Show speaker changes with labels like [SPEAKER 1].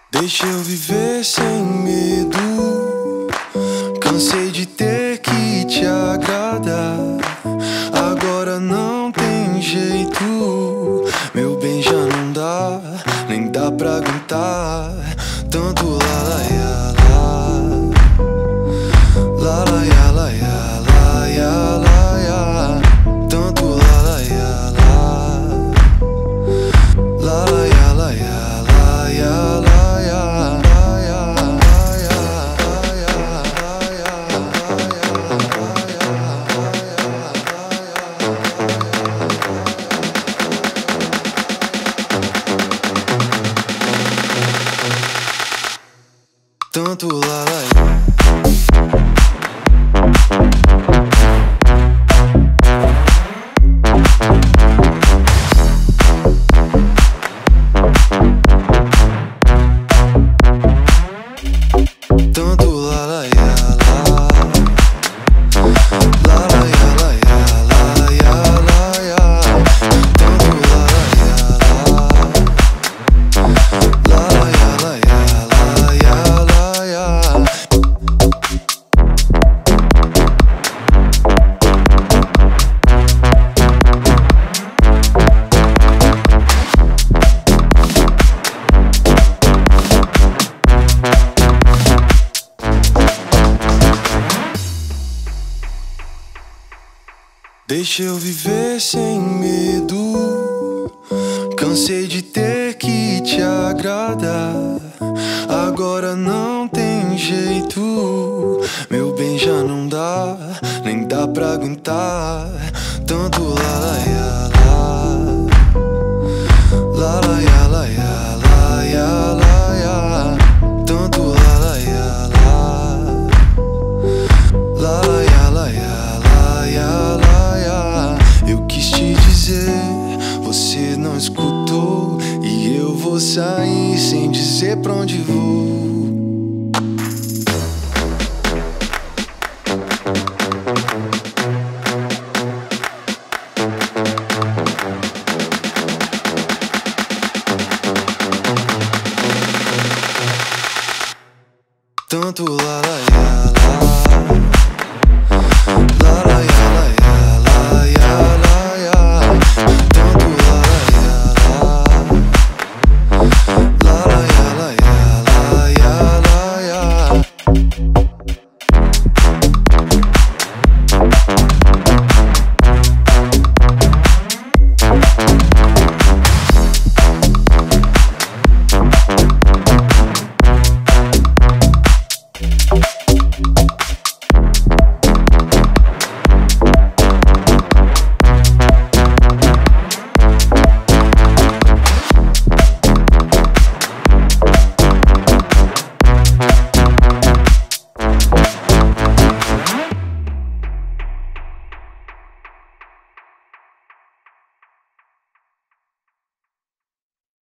[SPEAKER 1] Deixa eu viver sem medo. Cansei de ter que te agradar. Agora não tem jeito. Meu bem, já não dá, nem dá pra aguentar tanto lá, lá, ya, lá, lá, ya, lá, ya, lá, ya, lá, ya. Tanto lá, lá, ya, lá, lá, ya, lá, ya, lá, ya, lá. Tanto lá, lá, tanto lá, lá, ya, lá, lá, lá, ya, lá, ya, lá, ya, lá, ya. Tanto lá, lá, ya, lá, lá, ya, lá, ya, lá, ya, lá, ya. Deixa eu viver sem medo. Cansei de ter que te agradar. Agora não tem jeito. Meu bem, já não dá, nem dá pra aguentar tanto lá, lá, ya, lá, lá, ya, lá, ya, lá, ya, lá, ya. Tanto lá, lá, ya, lá, lá, ya, lá, ya, lá, ya, lá. Eu quis te dizer, você não escutou, e eu vou sair sem dizer pra onde vou. Tanto lá, lá,